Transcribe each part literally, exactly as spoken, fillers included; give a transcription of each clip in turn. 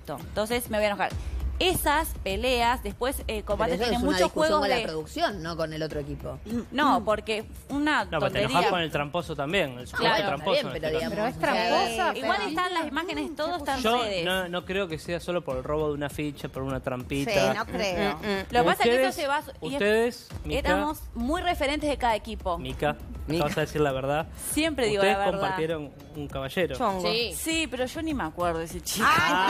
listo. Entonces me voy a enojar. Esas peleas, después eh, Combate tiene muchos juegos con de... la producción, no con el otro equipo. No, porque una No, pero te tontería... enojas con el tramposo también. El supuesto Claro, tramposo. bien, en pero este caso. digamos, Pero es tramposa. Eh, igual están las imágenes, todo está en Yo redes. no, no creo que sea solo por el robo de una ficha, por una trampita. Sí, no creo. Lo que pasa es que eso Ustedes- se va... y es- Ustedes, Mica, éramos muy referentes de cada equipo. Mica, Mica. vas a decir la verdad. Siempre digo Ustedes la verdad. compartieron un caballero. Chongo. Sí. Sí, pero yo ni me acuerdo de ese chico.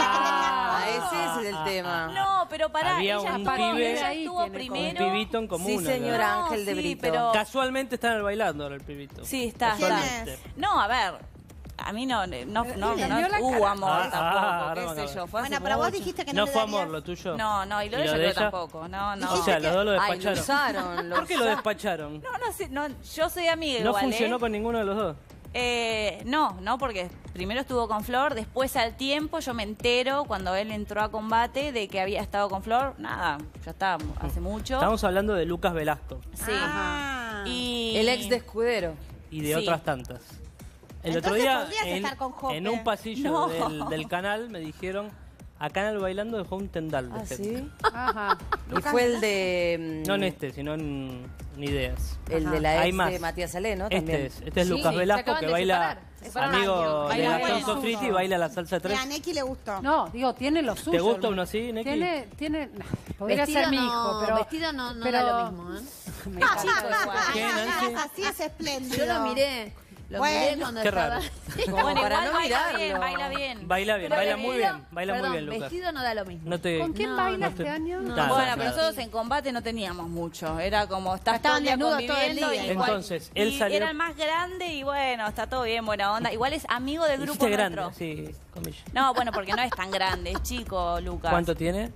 Ah, ese es el tema. No, pero pará, Había ella, un estuvo, pibe- ella Ahí estuvo tiene primero. Un pibito en común. Sí, acá. señora No, Ángel de sí, Brito. pero- Casualmente está en el bailando ahora el pibito. Sí, está. ¿Quién está. es? No, a ver, a mí no, no, no, no, le dio la hubo cara. amor Ah, tampoco, ah, qué ahora sé van a yo. ver. Fue hace Bueno, pero vos mucho. dijiste que no, No le fue darías... amor lo tuyo. No, no, y lo de ella creo tampoco. No, no. O sea, los dos lo Ay, despacharon. lo usaron. ¿Por qué lo despacharon? No, no sé, no, yo soy amiga No igual, funcionó ¿eh? con ninguno de los dos. Eh, no, no, porque primero estuvo con Flor, después al tiempo yo me entero cuando él entró a Combate de que había estado con Flor. Nada, ya está, hace mucho. Estamos hablando de Lucas Velasco Sí. Ah. Y... El ex de Escudero. y de Sí. otras tantas. El Entonces otro día, podrías en, estar con Jope. en un pasillo No. del, del canal, me dijeron, acá en el bailando dejó un tendal de ¿Ah, gente. sí? Ajá. Y fue el de... mm, No en este, sino en, en Ideas. El de la Hay ex más. de Matías Salé, ¿no? Este También. es, este es Sí, Lucas se Velasco acaban que de baila, separar. Se separaron amigo años. de Baila Gastón bien. Sofriti y baila la salsa Y tres. a Neki le gustó. No, digo, tiene lo suyo. ¿Te gusta hermano. uno así, Neki? Tiene, tiene, podría Vestido ser mi no- hijo, pero... Vestido no, no pero- da lo mismo, ¿eh? Me Ah, chico ah, igual. ah, ¿Qué, ah, Nancy? Así es espléndido. Yo lo miré. Lo Bueno. miré cuando Qué estaba... raro. Como Bueno, para igual no baila mirarlo. bien, baila bien. Baila bien, Pero baila muy vestido- bien, baila perdón, muy bien, Lucas. vestido no da lo mismo. No te, ¿Con quién No, baila no te- este año? No. Nada, Bueno, nada. pero nosotros en Combate no teníamos mucho. Era como, estás todo Estaban el día desnudos todo el conviviendo día. y igual- Entonces, él y salió- era el más grande y bueno, está todo bien, buena onda. Igual es amigo del grupo Hiciste grande, nuestro. sí, comillas. No, bueno, porque no es tan grande, es chico, Lucas. ¿Cuánto tiene?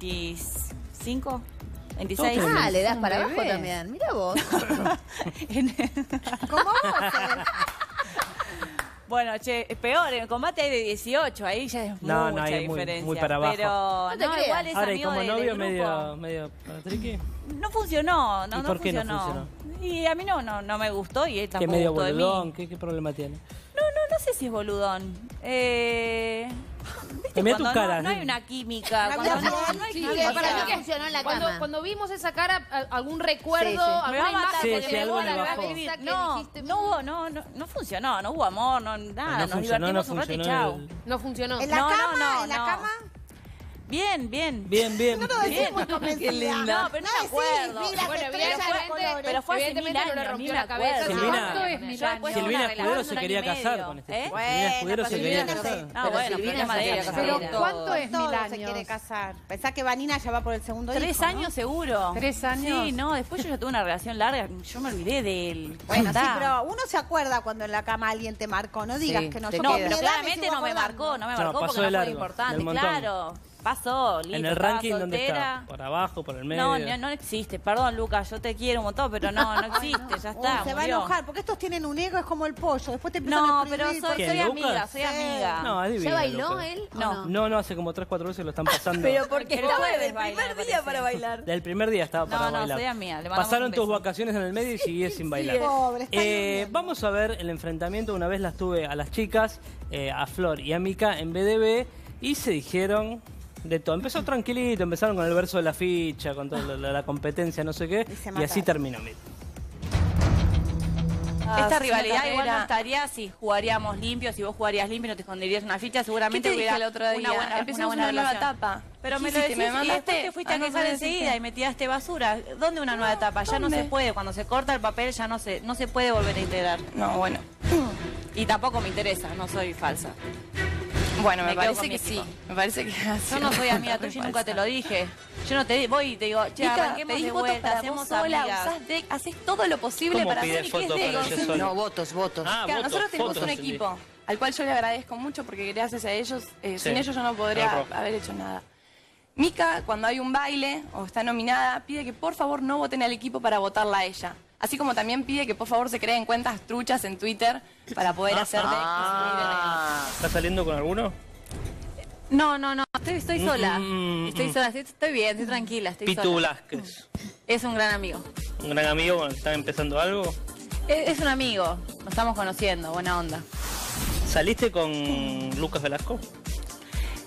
¿veinticinco? ¿veintiséis? Todos Ah, le das Un para bebé. abajo también. Mira vos. Como vos. eh. Bueno, che, es peor, en Combate hay de dieciocho, ahí ya es No, no, mucha ahí es muy- diferencia. muy para abajo. Pero No te no, creas. igual es Ahora, y amigo como de- novio del grupo. medio, medio para triqui. No funcionó, no, ¿Y no por qué no funcionó. Y a mí no, no, no me gustó y él Que tampoco medio gustó de mí. boludón, ¿qué, ¿qué problema tiene? No, no, no sé si es boludón. Eh, ¿viste Mira tus cuando no- caras, No, ¿eh? hay una química. No Cuando había no, bien. no hay Sí, química. que para mí no que funcionó en la cuando, cama. cuando vimos esa cara, a- algún recuerdo, Sí, sí. Me va a alguna matar imagen Sí, porque sí, que me algo voy le a la bajó. cabeza que No, dijiste, no hubo, no, no, no funcionó, no hubo amor, no, nada, no nos funcionó, no divertimos un rato y funcionó chau. el- no funcionó. En la No, no, cama, no, en la no. cama. Bien, bien. Bien, bien. No lo decís muy convencida. Qué linda. No, pero no me decís, acuerdo. mira, Bueno, te estrella de evidentemente- colores. Pero fue hace mil Evidentemente no le años, rompió ni la me cabeza. acuerdo. Silvina- ¿Cuánto es Yo mil después años? de Silvina una Escudero relación se de un año quería y casar medio, con este ¿eh? tipo. Bueno, Silvina Escudero se pero quería Silvina no casar. sé. No, Pero bueno, Silvina problema se de quería ella. casar. Pero Todo. ¿cuánto es Todo mil se quiere años? casar. Pensá que Vanina ya va por el segundo Tres hijo, ¿no? años seguro. ¿Tres años? Sí, no, después yo ya tuve una relación larga, yo me olvidé de él. Bueno, sí, Está. pero uno se acuerda cuando en la cama alguien te marcó. No digas Sí, que no. te Yo No, con queda. mi pero edad me claramente sigo no me acordando. marcó, no me No, marcó pasó porque de no fue largo, importante, del montón. claro. Pasó, listo, En el estaba ranking, ¿dónde soltera. está? ¿Por abajo, por el medio? No, no, no existe. Perdón, Lucas, yo te quiero un montón, pero no, no existe, ya está. Uh, se va a murió. enojar, porque estos tienen un ego, es como el pollo. Después te empiezan No, a pero escribir. soy, ¿Quién, soy Lucas? amiga, soy Sí. amiga. No, es divino. ¿Ya bailó Lucas. él o No. no? No, no, hace como tres, cuatro veces lo están pasando. Pero porque El estaba jueves del baila, primer me día parece. para bailar. Del primer día estaba para No, no, bailar. soy amiga, le mandamos Pasaron un tus beso. vacaciones en el medio y sigues sin bailar. Pobre, está Eh, lloviendo. vamos a ver el enfrentamiento. Una vez las tuve a las chicas, eh, a Flor y a Mica en B D B y se dijeron de todo. Empezó tranquilito, empezaron con el verso de la ficha, con toda la, la competencia, no sé qué, Y se y así mataron. terminó. Mira. Esta sí, rivalidad una igual no carrera. estaría si jugaríamos limpio, si vos jugarías limpio y no te esconderías una ficha, seguramente ¿Qué te hubiera dije el otro día? una buena, Empezamos una buena una nueva relación. etapa. Pero ¿Qué me lo hiciste? decís ¿Me y después mandaste? te fuiste Ah, a no quejar sé enseguida decirte. y me tiraste basura. ¿Dónde una nueva etapa? Ya no ¿Dónde? se puede, cuando se corta el papel ya no se, no se puede volver a integrar. No, bueno. Y tampoco me interesa, no soy falsa. Bueno, me, Me quedo con parece mi que sí. equipo. Me parece que así. Yo no soy amiga tuya y nunca te lo dije. Yo no te di- voy y te digo, che, Chica, arranquemos pedís de votos vuelta, para hacemos vos sola, amigas. usás deck, haces todo lo posible ¿Cómo para pide hacer y que es fotos deck. para ella sola? No, votos, votos. Ah, Claro, votos, nosotros tenemos fotos, un entendí. equipo al cual yo le agradezco mucho porque gracias a ellos, eh, Sí, sin ellos yo no podría al rojo. haber hecho nada. Mica, cuando hay un baile o está nominada, pide que por favor no voten al equipo para votarla a ella. Así como también pide que por favor se creen cuentas truchas en Twitter para poder hacer deck. Ah. ¿Estás saliendo con alguno? No, no, no, estoy, estoy sola. Mm, mm, Estoy mm. sola, estoy, estoy bien, estoy tranquila, estoy Pitu sola. Blasquez. Es un gran amigo. Un gran amigo, bueno, ¿están empezando algo? Es, es un amigo, nos estamos conociendo, buena onda. ¿Saliste con Lucas Velasco?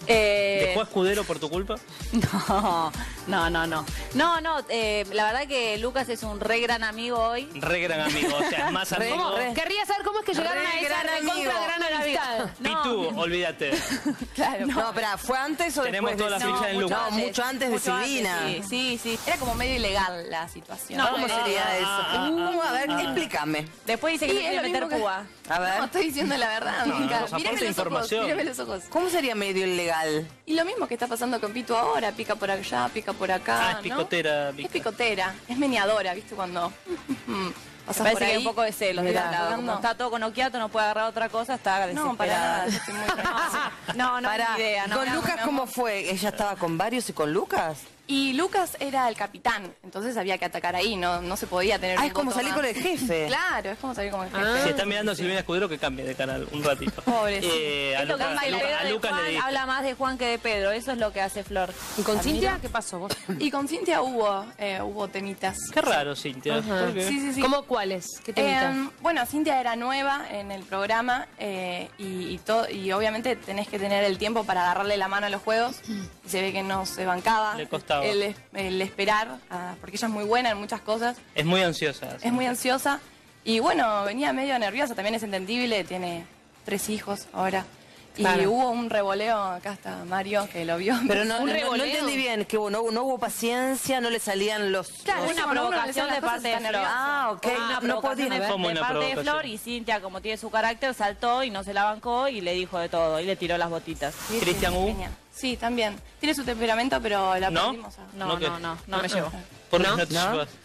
Eh, ¿Dejó a Escudero por tu culpa? No, no, no, no. No, no, eh, la verdad que Lucas es un re gran amigo hoy. Re gran amigo, o sea, es más Re- amigo. re- Querría saber cómo es que llegaron Re a esa gran amigo. recontra gran amistad. Pitu, olvídate. Claro. No, espera, ¿fue antes o Tenemos después? toda de- la ficha en mucho Lucas. No, mucho antes de mucho Silvina. antes, sí, sí, sí. Era como medio ilegal la situación. No, ¿Cómo no, sería ah, eso? ah, ¿Cómo? A ver, explícame. Después dice que Y le es quiere lo meter mismo que- púa. A ver. No, estoy diciendo la verdad, No, Mica. nos aporta Mírame los ojos, información. mírame los ojos. ¿Cómo sería medio ilegal? Y lo mismo que está pasando con Pitu ahora, pica por allá, pica por acá. Ah, es ¿no? picotera, Es Mica. picotera, es meneadora, ¿viste? Cuando pasas Me parece por que ahí. hay un poco de celos de Mirá, ese lado. Como jugando. está todo con Okiato, no puede agarrar otra cosa, está No, para nada, desesperada. yo estoy muy No, no, Pará, ni idea. No, ¿con no, Lucas no. cómo fue? ¿Ella estaba con varios y con Lucas? Y Lucas era el capitán, entonces había que atacar ahí, no, no se podía tener Ah, un es como voto salir más. con el jefe. Claro, es como salir con el jefe. Si está mirando a Silvina Escudero, que cambie de canal un ratito. Pobrecito. Eh, a Es lo que Lucas, hace a Lucas- Pedro a de Lucas le Juan, dije. habla más de Juan que de Pedro, eso es lo que hace Flor. ¿Y con Cintia qué pasó vos? Y con Cintia hubo, eh, hubo temitas. Qué raro, Cintia. Ajá. ¿Por qué? Sí, sí, sí. ¿Cómo cuáles? ¿Qué temitas? Eh, bueno, Cintia era nueva en el programa eh, y, y, to- y obviamente tenés que tener el tiempo para agarrarle la mano a los juegos. Y se ve que no se bancaba Le costaba. El, es- el esperar, ah, porque ella es muy buena en muchas cosas, Es muy ansiosa. es muy ansiosa y bueno, venía medio nerviosa, también es entendible, tiene tres hijos ahora. Y Claro. hubo un revoleo, acá está Mario que lo vio. Pero no, ¿Un no- no revoleo? entendí bien, que hubo- no, no hubo paciencia, no le salían los... Claro, los- es Una cuando uno le provocación salen de las parte de cosas, está Flor. nerviosa. Ah, ok, Una no, no provocación podía. de, ¿Cómo de una parte de provocación? Flor y Cintia, como tiene su carácter, saltó y no se la bancó y le dijo de todo y le tiró las botitas. Sí, Cristian sí, U. genial. Sí, también. Tiene su temperamento, pero la ¿No? aprendimos a... No, No, no, que- no, no, me llevo. ¿Por qué ¿No? no te ¿No? llevas?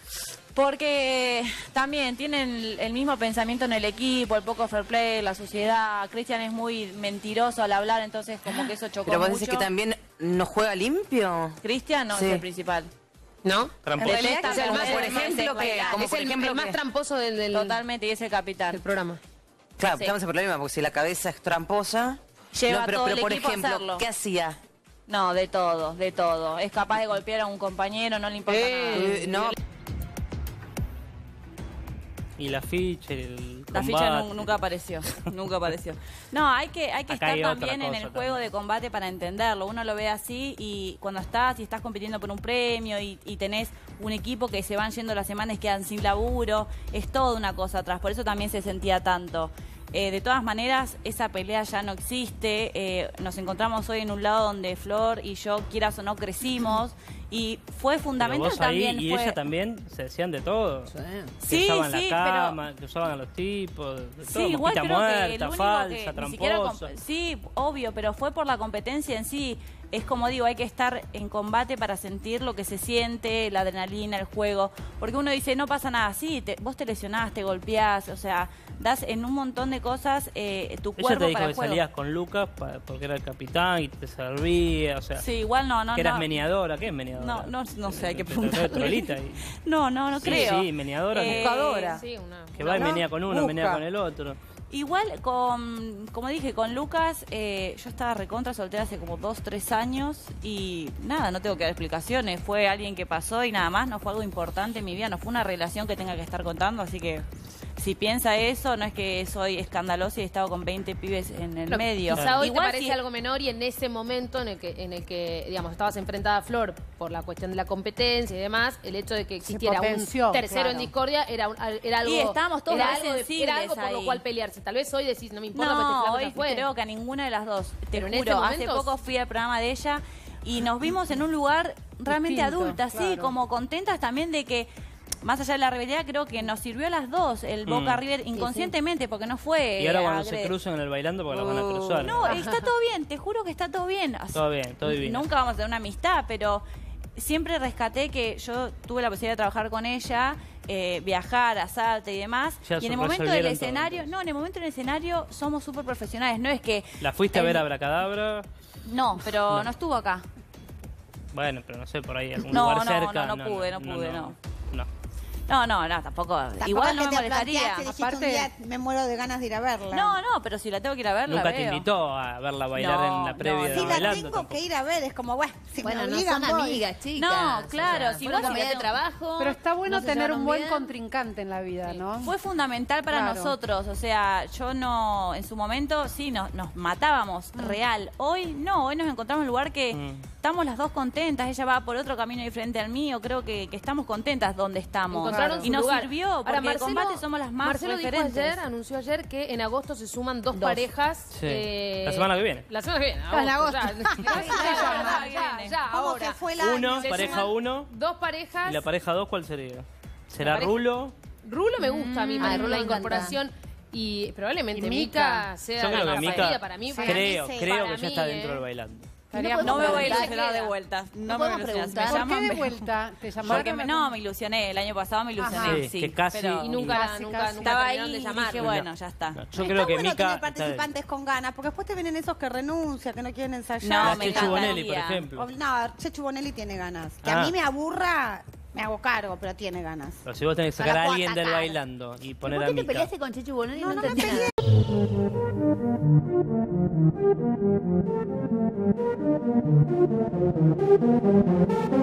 Porque también tienen el, el mismo pensamiento en el equipo, el poco fair play, la suciedad. Cristian es muy mentiroso al hablar, entonces como que eso chocó Pero vos mucho. decís que también no juega limpio. Cristian no Sí. es el principal. ¿No? Tramposo. En realidad, Detesta o sea, el como más- por el más ejemplo que secuestrado. como Es por el, ejemplo el más que- tramposo del, del, Totalmente, y es el capitán. del programa. Claro, Sí. estamos en problema, porque si la cabeza es tramposa... Lleva no, pero, todo pero el por equipo a ejemplo, hacerlo. ¿qué hacía? No, de todo, de todo. Es capaz de golpear a un compañero, no le importa Eh, Eh, no, Y la ficha, el nada. La ficha combate. nu- nunca apareció, nunca apareció. No, hay que, hay que Acá hay estar otra también en cosa el juego también. de combate para entenderlo. Uno lo ve así y cuando estás y estás compitiendo por un premio y, y tenés un equipo que se van yendo las semanas y quedan sin laburo, es toda una cosa atrás. Por eso también se sentía tanto. Eh, de todas maneras, esa pelea ya no existe. Eh, nos encontramos hoy en un lado donde Flor y yo, quieras o no, crecimos. Y fue Pero fundamental vos ahí también. y fue... ella también se decían de todo. Sí, que usaban sí, la pero- cama, que usaban a los tipos, de Sí, todo, igual mosquita creo que el muerta, único falsa, que ni siquiera tramposa. comp- sí, obvio, pero fue por la competencia en sí. Es como digo, hay que estar en combate para sentir lo que se siente, la adrenalina, el juego. Porque uno dice, no pasa nada, sí, te- vos te lesionás, te golpeás, o sea, das en un montón de cosas eh, tu Ella cuerpo te dijo para que el juego. salías con Lucas pa- porque era el capitán y te servía, o sea, Sí, igual no, no, que eras no. meneadora, ¿qué es meneadora? No, no, no sé, hay que Te- te- te- preguntarle. trolita y- No, no, no Sí, creo. sí, meneadora, Eh, buscadora. Sí, una. que va y ¿no? menea con uno, Busca. menea con el otro. Igual, con, como dije, con Lucas, eh, yo estaba recontra soltera hace como dos, tres años y nada, no tengo que dar explicaciones. Fue alguien que pasó y nada más, no fue algo importante en mi vida, no fue una relación que tenga que estar contando, así que si piensa eso, no es que soy escandalosa y he estado con veinte pibes en el Pero medio. Quizá hoy Igual te parece si- algo menor y en ese momento en el que, en el que digamos, estabas enfrentada a Flor por la cuestión de la competencia y demás, el hecho de que existiera un potenció, tercero claro. en discordia era, un- era algo. Y estábamos todos era re algo, de- sensibles era algo por lo ahí. cual pelearse. Tal vez hoy decís, no me importa, porque este No, flaco hoy ya fue. creo que a ninguna de las dos. Te Pero en juro, ese hace momento- poco fui al programa de ella y nos vimos en un lugar realmente Distinto, adultas, sí, claro. como contentas también de que, más allá de la rivalidad, creo que nos sirvió a las dos el Boca Mm. River inconscientemente, porque no fue. Y ahora eh, cuando se agrede- cruzan en el bailando porque la van a cruzar. No, está todo bien, te juro que está todo bien. Todo bien, todo divino. Nunca vamos a tener una amistad, pero siempre rescaté que yo tuve la posibilidad de trabajar con ella, eh, viajar a Salta y demás. Ya y en el se momento del resolvieron todo, escenario, entonces. no, en el momento del escenario somos súper profesionales. No es que. ¿La fuiste a el- ver a Bracadabra? No, pero no. No. estuvo acá. Bueno, pero no sé, por ahí, algún No, lugar no, cerca. no, no pude, no pude, no. no. No, no, no, tampoco. Tampoco Igual es no que me te molestaría. planteaste, dijiste un Aparte- día, me muero de ganas de ir a verla. No, no, pero si la tengo que ir a ver, la Nunca te veo. invitó a verla bailar No, en la previa no, de Si la bailando. tengo tampoco. que ir a ver, es como, bueno, si Bueno, me no obligan, son voy. amigas, chicas. No, claro, O sea, si fueron vos compañeras si de la tengo- trabajo. Pero está bueno no se tener un llevaron buen bien. contrincante en la vida, ¿no? Fue fundamental para Claro. nosotros, o sea, yo no, en su momento sí, nos, nos matábamos, real. Hoy no, hoy nos encontramos en un lugar que Mm. estamos las dos contentas, ella va por otro camino diferente al mío, creo que, que estamos contentas donde estamos. Encontraron Y su nos lugar. sirvió, porque Ahora, el combate somos las más Marcelo referentes. dijo ayer, anunció ayer que en agosto se suman dos, Dos. parejas. Sí. eh, La semana que viene. La semana que viene. Ah, en agosto, agosto. ya. Ya, ya, ya, ya, ¿Cómo ahora. que fue el año? Uno, Se pareja suman uno. Dos parejas. ¿Y la pareja dos cuál sería? ¿Será pareja- Rulo? Rulo me gusta a mí, Mm, más a Rulo la me encanta. incorporación. Y probablemente Y Mica Mica. sea Yo creo la que preferida Mica, para mí. Sí. creo, Para mí sí. creo Para que ya mí, está eh. dentro del bailando. Estaría No me voy a bueno. ilusionar de queda. vuelta. ¿No No me podemos ilusionas. Me preguntar? ¿Por llaman, qué de me- vuelta? ¿Te llamaron? Porque me- no, me ilusioné. El año pasado me ilusioné, Sí, sí. que casi- pero- Y nunca, Casi, nunca, casi. nunca estaba terminaron ahí de y llamar. dije, bueno, ya está. No, yo Está creo que bueno Mica tener está participantes con ganas, porque después te vienen esos que renuncian, que no quieren ensayar. No, La me Chechu encantaría. Bonelli, por ejemplo. O- No, Chechu Bonelli tiene ganas. Que Ah. a mí me aburra, me hago cargo, pero tiene ganas. Pero si vos tenés que No la sacar a puedo alguien del atacar. bailando y poner ¿Por a qué te Mica. peleaste con Chechu Bonelli? No, No, no me entendí peleé. nada.